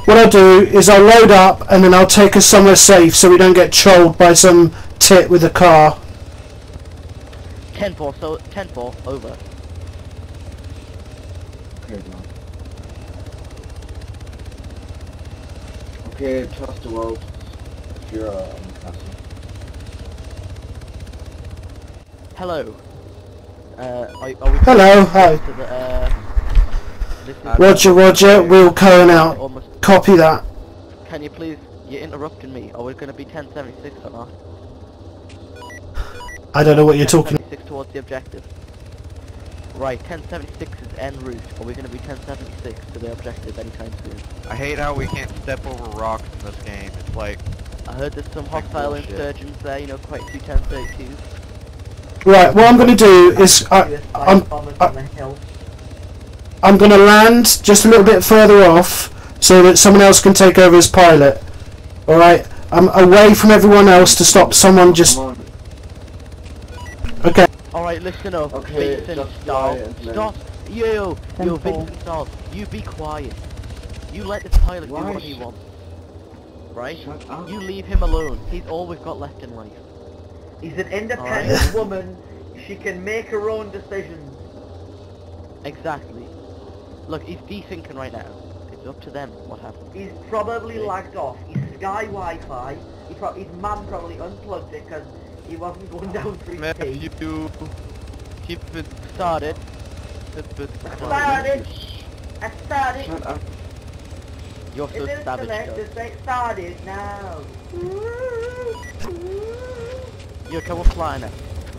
What I'll do is I'll load up and then I'll take us somewhere safe so we don't get trolled by some tit with a car. 10-4, so 10-4, over. Okay, man. Okay, trust the world. If you're on the castle. Hello. Are we Hello, hi. to the, this is Roger, we'll cone out. almost. Copy that. Can you please? You're interrupting me. Are we going to be 1076 or not? I don't know what you're talking 1076 towards the objective. Right, 1076 is en route. Are we going to be 1076 to the objective anytime soon? I hate how we can't step over rocks in this game. It's like... I heard there's some hostile bullshit. insurgents there, you know, quite a few 1032s. Right, what I'm going to do is I'm going to land just a little bit further off so that someone else can take over as pilot. Alright, I'm away from everyone else to stop someone just... Come on. Okay. Alright, listen up. Okay, Vincent, just stop. quiet, man. Stop. Yo, Vincent, stop. You be quiet. You let this pilot do what he wants. Right? Shut up. You leave him alone. He's all we've got left in life. He's an independent woman. She can make her own decisions. Exactly. Look, he's desynching right now. It's up to them what happens. He's probably lagged off. He's Sky Wi-Fi. His mum probably unplugged it because he wasn't going down through his Matthew, teeth. keep it Started. Started. I started. Shut up. You're so It is savage, select. Joe. Just say started now. You're coming flying now.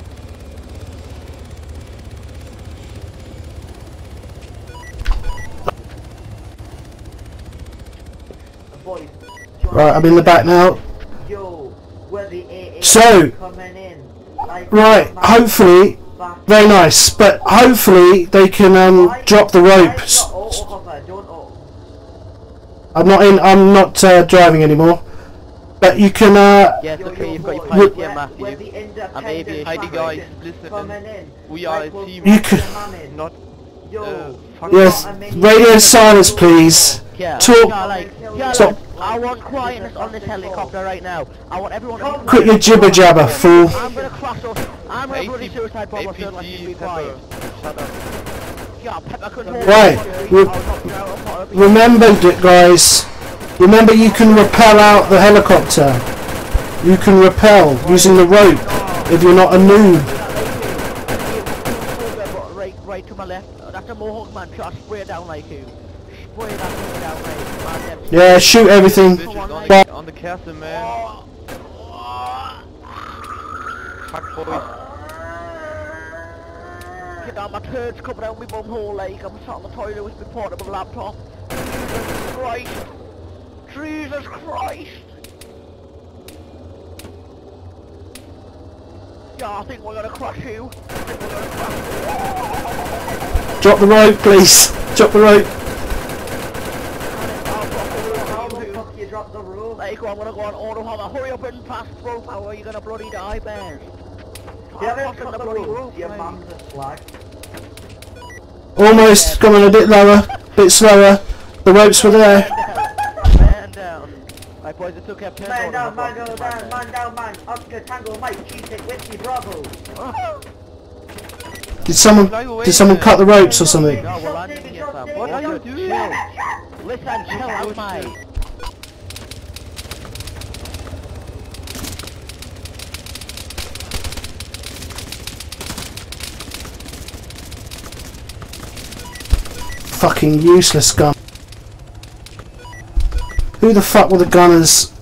Boys. Right, I'm in the back now. Yo, where the AA So, coming in. Like, right, hopefully, very nice, but hopefully they can drop the ropes. I'm not driving anymore. But you can Yes, okay, you've got your pilot here, Matthew. I'm aviation. Heidi guys, listen. We are a team. You can Not... yes, radio silence please. Yeah, Talk. Stop. I want quietness on this helicopter right now. I want everyone to be Quit your jibber jabber, fool. I'm gonna crash off. I'm gonna bloody suicide bomber soon, like you be quiet. Shut up. Yeah, Pepper couldn't hold Right, remember guys, remember you can rappel out the helicopter. You can rappel using the rope if you're not a noob. Right to my left. That's a Mohawk man. Try to spray it down like you. Spray that thing down, right? Yeah, shoot everything. Bitches on the castle, man. Fuck, boys. Get out, my turds coming out my bum hole like I'm sat on the toilet with my portable laptop. Jesus Christ! Jesus Christ! Yeah, I think we're gonna crush you. Drop the rope, please. Drop the rope. How the fuck you drop the rope? There you go, I'm gonna go on auto hover. Hurry up and pass rope, how are you gonna bloody die, bear? You haven't cut the rope, your mum's a slag. Almost coming a bit lower, bit slower. The ropes were there. Man down. Right boys, it took up 10 Man down, man down, man down, man. Oscar Tango Mike, Cheetah Whiskey Bravo. Did someone cut the ropes or something? No, we're landing here, fam. What are you doing? Listen, chill out, mate. Fucking useless gun. Who the fuck were the gunners?